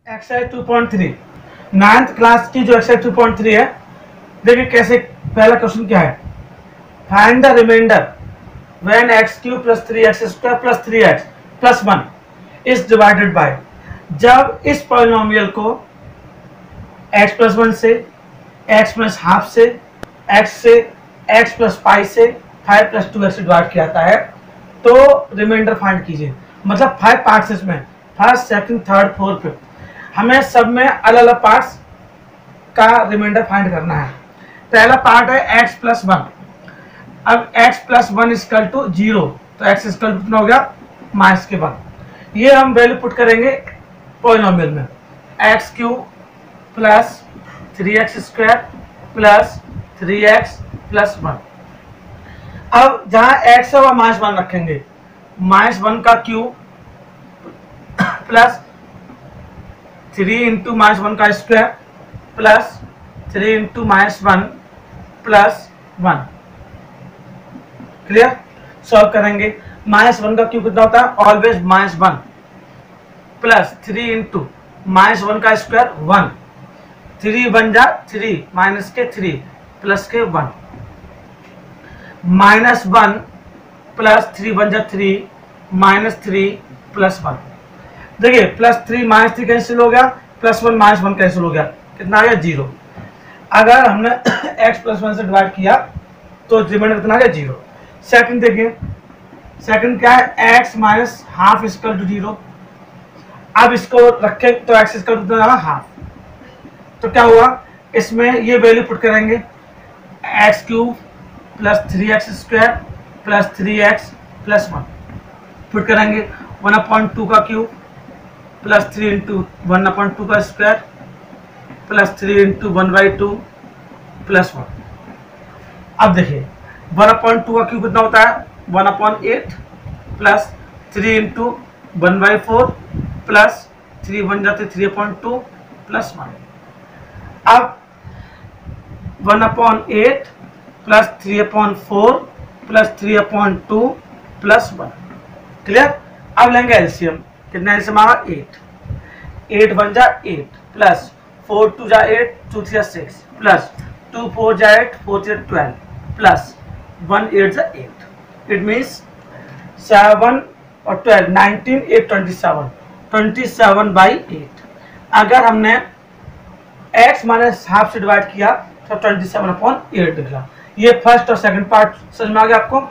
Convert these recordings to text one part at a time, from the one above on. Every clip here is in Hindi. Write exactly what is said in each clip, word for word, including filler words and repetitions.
Exercise two point three ninth class की जो एक्सरसाइज टू पॉइंट थ्री है, देखिए कैसे। पहला क्वेश्चन क्या है, find the remainder when x cube plus three x square plus three x plus one is divided by. जब इस पॉलिनोमियल को x प्लस वन से, x प्लस हाफ से, x से, x प्लस पाई से, फाइव प्लस टू एक्स से डिवाइड किया जाता है, तो रिमाइंडर फाइंड कीजिए। मतलब फाइव पार्ट्स इसमें, first second third fourth fifth, हमें सब में अलग अलग पार्ट्स का रिमाइंडर फाइंड करना है। पहला पार्ट है x प्लस वन। अब x plus one equal to zero, तो x इक्वल टू कितना हो गया, माइनस के वन। ये हम वैल्यू पुट करेंगे पॉलिनोमियल में, x cube plus three x square plus three x plus one. अब जहां x है वह माइनस वन रखेंगे, माइनस वन का cube plus three into minus one का square plus three into minus one plus one. Clear? Solve करेंगे। माइनस वन का क्यूब कितना होता है, always minus one, plus three into minus one का स्क्वायर वन, थ्री बन जा थ्री, माइनस के थ्री प्लस के one, minus one plus three बन जा three, minus three plus one. देखिए plus three minus three cancel हो गया, plus one minus one cancel हो गया, कितना आ गया, जीरो। अगर हमने x प्लस वन से डिवाइड किया तो रिमाइंडर कितना आ गया, जीरो। सेकंड देखिए, सेकंड क्या है, x minus half equal to zero. अब इसको रखें तो x इक्वल टू कितना हाफ, तो क्या हुआ, इसमें ये वैल्यू पुट करेंगे, x cube plus three x square plus three x plus one put करेंगे, वन अपॉइंट टू का cube plus three into one upon two का square plus three into one by two plus one. अब देखिए वन अपॉइंट टू का क्यूब कितना होता है, one upon eight plus three into one by four plus three बन जाते three upon two plus one. अब one upon eight plus three upon four plus three upon two plus one. Clear? अब लेंगे एलसीएम, कितना एलसीएम आएगा, एट, एट बन जा एट प्लस फोर टू जा eight, two three six plus two four जा eight, four three twelve plus one eight जा एट। इट मीन्स सेवन और twelve nineteen, eight twenty seven, twenty seven by eight. अगर हमने x माइनस हाफ से डिवाइड किया तो ट्वेंटी सेवन अपॉन एट निकला। ये फर्स्ट और सेकंड पार्ट समझ में आ गया आपको।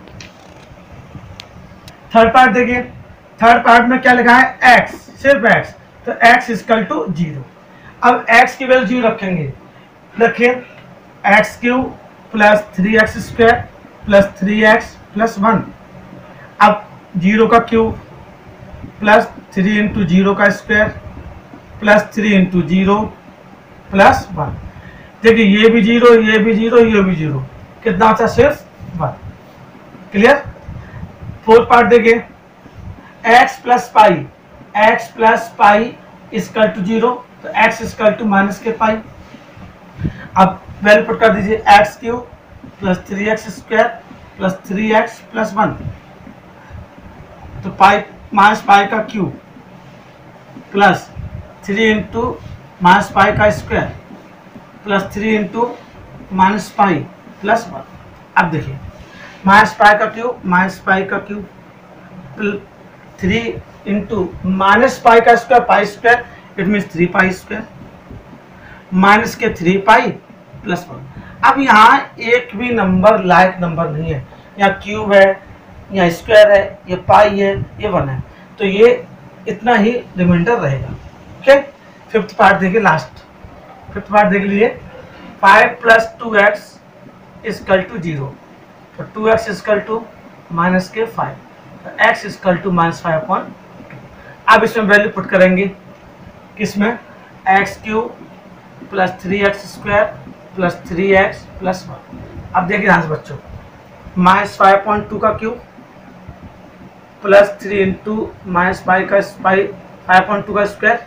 थर्ड पार्ट देखिए, थर्ड पार्ट में क्या लिखा है, x, सिर्फ x, तो x इक्वल टू जीरो। अब x की वैल्यू जीरो रखेंगे, देखिए x cube plus three x square plus three x plus one. अब जीरो का cube plus three into zero का square plus three into zero plus one. देखिए ये भी जीरो, ये भी जीरो, ये भी जीरो, कितना था, सिर्फ वन। क्लियर? फोर्थ पार्ट देखिए, x plus pi, x plus pi equal to zero, तो x इक्वल टू माइनस के पाई। अब वैल्यू पुट कर दीजिए, x cube plus three x square plus three x plus one, तो पाई माइनस पाई का cube plus three into minus pi का square plus three into minus pi plus one. अब देखिए माइनस पाई का क्यूब, माइनस पाई का cube, three into minus pi का square, pi square, it means three pi square, minus के थ्री पाई प्लस वन। अब यहाँ एक भी नंबर लायक नंबर नहीं है, यहाँ क्यूब है, यहाँ स्क्वायर है, ये पाई है, ये वन है, तो ये इतना ही रिमाइंडर रहेगा। ओके, फिफ्थ पार्ट देखिए, लास्ट फिफ्थ पार्ट देख लीजिए, five plus two x equal to zero, तो two x equal to minus के फाइव, तो x equal to minus five upon two. अब इसमें वैल्यू पुट करेंगे, किसमें, x cube plus three x square plus three x plus one. अब देखिए ध्यान से बच्चों, माइनस फाइव पॉइंट टू का cube plus three into minus five का फाइव फाइव पॉइंट टू का square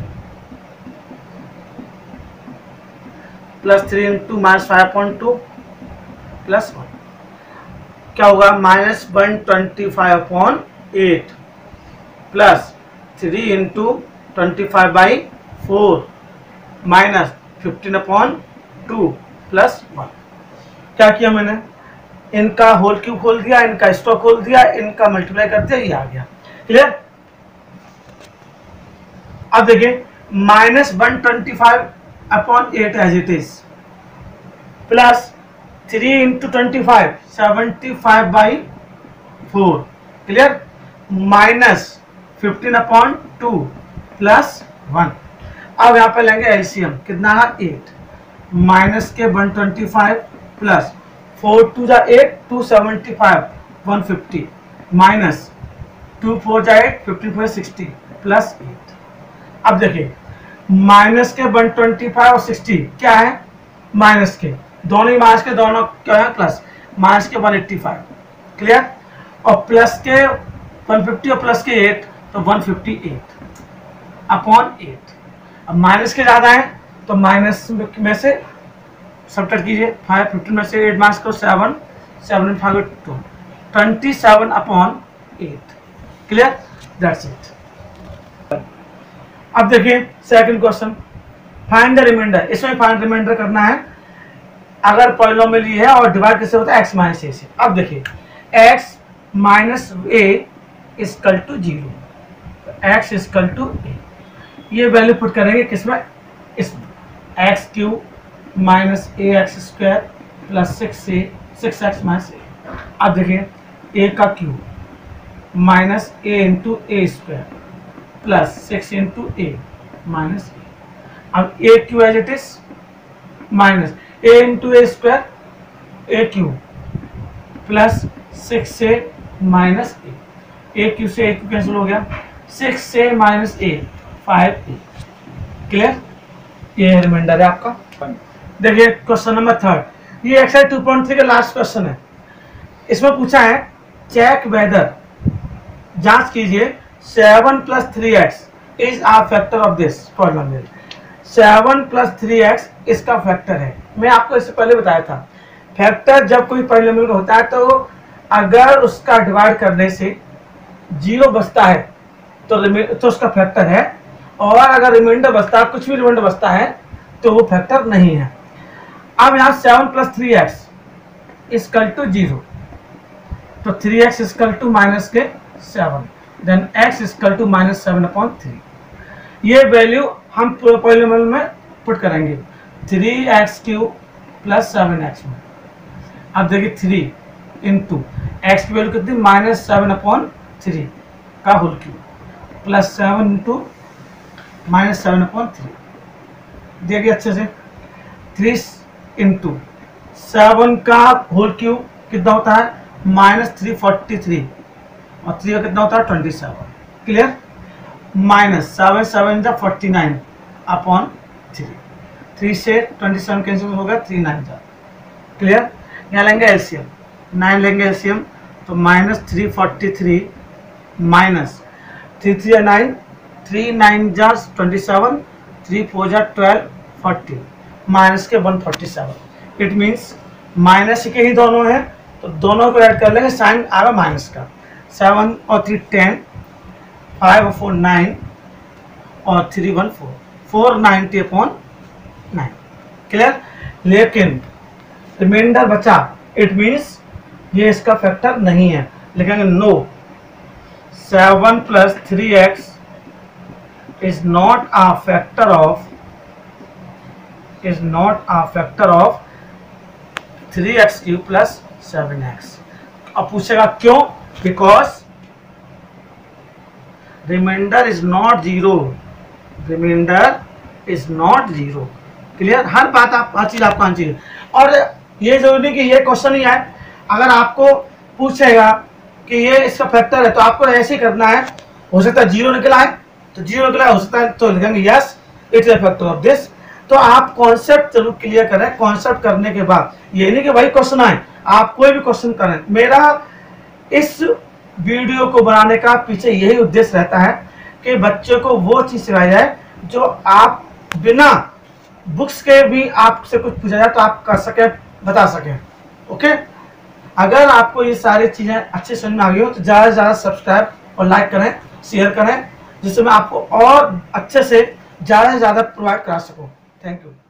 plus three into minus five point two plus one. क्या होगा, minus one twenty five upon eight plus three into twenty five by four minus fifteen upon two plus one. क्या किया मैंने, इनका होल क्यूब खोल दिया, इनका स्टॉक खोल दिया, इनका मल्टीप्लाई कर दिया, ये आ गया। क्लियर। अब देखिए minus one twenty five upon eight as it is plus three into twenty five seventy five by four. Clear. Minus fifteen upon two plus one. अब यहाँ पे लेंगे एलसीएम, कितना है एट, माइनस के one twenty five plus four two जा eight, two seventy five, one fifty minus two four जा eight, fifty four sixty plus eight. अब देखिए माइनस के वन ट्वेंटी फाइव और सिक्सटी क्या है, माइनस के, दोनों ही माइनस के, दोनों क्या है प्लस, माइनस के वन एट्टी फाइव। क्लियर। और प्लस के वन फिफ्टी और प्लस के एट, तो one fifty eight upon eight. अब माइनस के ज़्यादा है तो माइनस में से सब्ट्रैक्ट कीजिए, फाइव फिफ्टीन में से एट माइनस करो, seven, seven and five two, twenty seven upon eight. Clear, that's it. अब देखिए second question, find the remainder. इसमें फाइंड रिमाइंडर करना है अगर पॉलिनोमियल है और डिवाइड कैसे होता है, एक्स माइनस ए से। अब देखिए x minus a equal to zero, x equal to a, ये वैल्यू पुट करेंगे किसमें, इसमें x cube minus a x square plus six a six x minus a. अब देखिए ए का cube minus a into a square plus six into a minus a. अब a cube as it is minus a into a square a cube plus six a minus a, a cube से ए क्यू कैंसिल हो गया, six a minus a five a. Clear, ये रिमाइंडर है आपका। देखिए क्वेश्चन नंबर थर्ड, ये एक्सरसाइज टू पॉइंट थ्री का लास्ट क्वेश्चन है। इसमें पूछा है चेक वेदर, जांच कीजिए seven plus three x is a factor of this polynomial. Seven plus three x इसका फैक्टर है। मैं आपको इससे पहले बताया था फैक्टर जब कोई पॉलिनोमियल होता है तो अगर उसका डिवाइड करने से जीरो बचता है तो तो उसका फैक्टर है, और अगर रिमाइंडर बचता है, कुछ भी रिमाइंडर बचता है तो वो फैक्टर नहीं है। अब यहाँ seven plus three x equal to zero, तो three x equal to minus के seven, then x equal to minus seven upon three. ये वैल्यू हम पॉलिनोमियल में पुट करेंगे, three x cube plus seven x में। अब देखिए थ्री इंटू एक्स की वैल्यू कितनी, माइनस सेवन अपॉन थ्री का whole cube plus seven into minus seven upon three. देखिए अच्छे से, थ्री इंटू सेवन का होल क्यूब कितना होता है, माइनस थ्री फोर्टी थ्री, और थ्री का कितना होता है twenty seven. Clear, minus seven seven जा forty nine upon three, three से ट्वेंटी सेवन कैंसिल हो गया, थ्री नाइन जा। क्लियर, यहाँ लेंगे एलसीएम, नाइन लेंगे एलसीएम, तो minus three forty three minus three three nine, three nine जा ट्वेंटी सेवन, थ्री फोर जा ट्वेल्व, फोर्टी माइनस के one forty seven. It means minus के ही दोनों हैं तो दोनों को ऐड कर लेंगे, साइन आएगा माइनस का। सेवन और थ्री टेन, फाइव और फोर नाइन, और three one four, four ninety upon nine. Clear, लेकिन रिमाइंडर बचा, इट मीन्स ये इसका फैक्टर नहीं है। लिखेंगे no, seven plus three x is not a factor of is not a factor of three x cube plus seven x. अब पूछेगा क्यों, because remainder is not zero, remainder is not zero। Clear, हर बात आप हर चीज आपको आनी चाहिए। और ये जरूरी नहीं कि ये क्वेश्चन ही आए, अगर आपको पूछेगा कि ये इसका फैक्टर है तो आपको ऐसे ही करना है। हो सकता है जीरो निकला है तो जीरो निकला, हो सकता है तो लिखेंगे yes it is a factor of this. तो आप कॉन्सेप्ट जरूर क्लियर करें। कॉन्सेप्ट करने के बाद ये नहीं कि वही क्वेश्चन आए, आप कोई भी क्वेश्चन करें। मेरा इस वीडियो को बनाने का पीछे यही उद्देश्य रहता है कि बच्चों को वो चीज़ सिखाई जाए जो आप बिना बुक्स के भी आपसे कुछ पूछा जाए तो आप कर सके, बता सकें। ओके, अगर आपको ये सारी चीज़ें अच्छे समझ में आ गई हो तो ज़्यादा से ज़्यादा सब्सक्राइब और लाइक करें, शेयर करें जिससे मैं आपको और अच्छे से ज़्यादा से ज़्यादा प्रोवाइड करा सकूँ। Thank you.